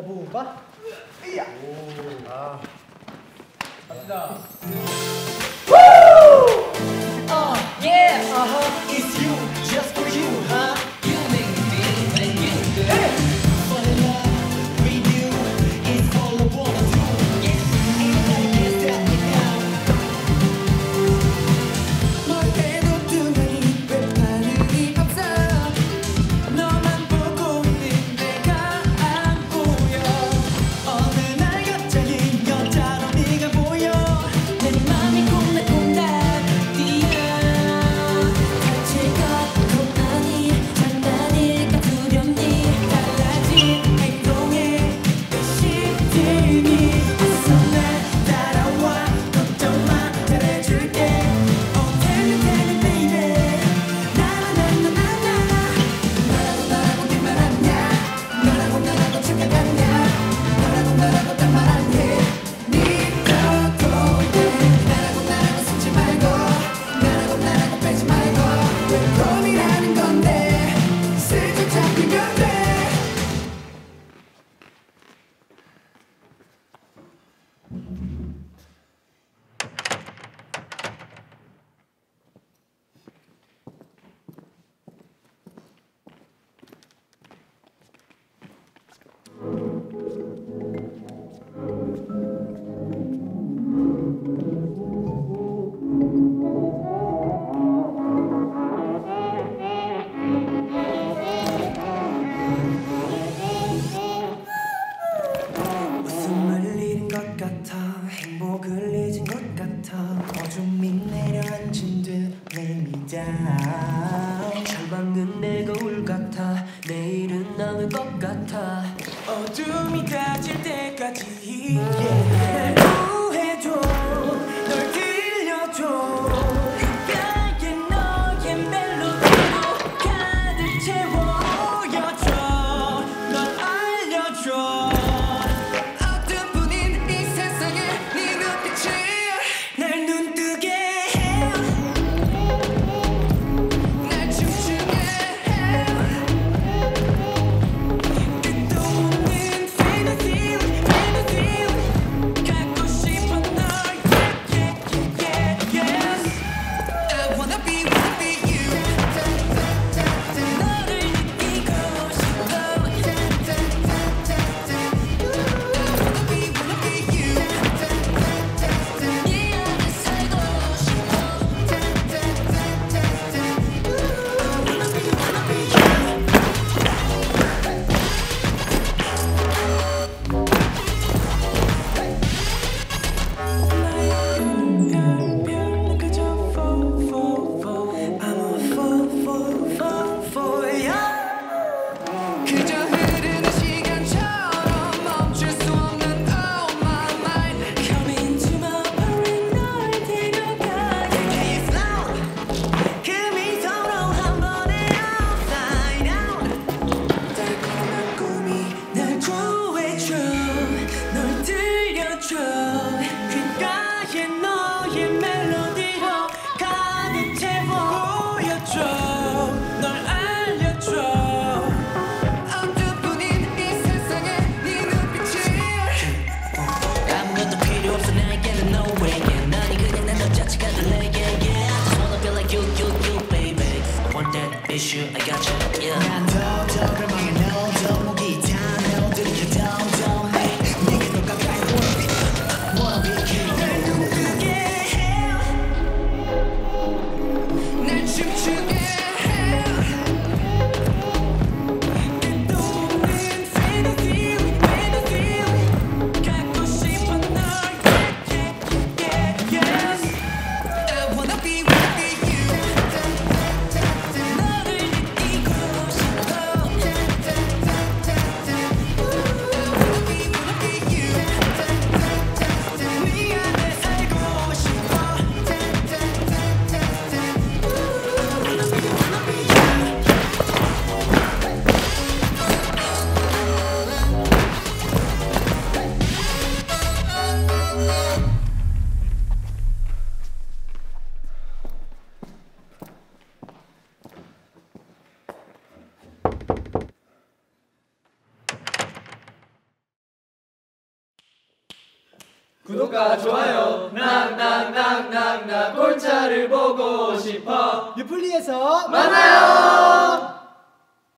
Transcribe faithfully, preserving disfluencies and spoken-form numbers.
호바. 이야. 오. 아. 갑시다. Woo! Oh yeah. Uh-huh. It's you, just for you, huh? You make me feel like you do. Hey. Fall in love with you. It's all I wanna do. Yeah. Ain't nobody can stop me now. 뭘 해도 뚜껑이 왜 반응이 없어? 너만 보고 있는 내가 안 보여. 어느 날 갑자기 여자로 네가 보여. 내 맘이 콩닥콩닥 뛰어. 다칠 것 고난이 장난일까 두렵니? 달라진 행동에 의식들이 있어. 날 따라와 걱정 마 잘해줄게. Oh tell me tell me baby. 나나나나나나. 너라고 너라고 네 말 아냐. 너라고 너라고 착각하냐. 너라고 너라고 딴 말 안 해. 네가 더 돼. 나라고 나라고 숨지 말고. 나라고 나라고 빼지 말고. 왜 고민하는 건데. 슬쩍 잡히면 돼. 웃음을 잃은 것 같아. 행복을 잊은 것 같아. 어둠이 내려앉은 듯 내미다. 절망은 내 거울 같아. 내일은 남을 것 같아. 어둠이 가질 때까지 날 구해줘. 널 들려줘. 귓가에 너의 멜로디로 가득 채워여줘. 널 알려줘. 어둠뿐인 이 세상에 네 눈빛이 날 눈뜨게 해. 날 구독과 좋아요 낙낙낙낙낙 골차를 보고 싶어 유플리에서 만나요.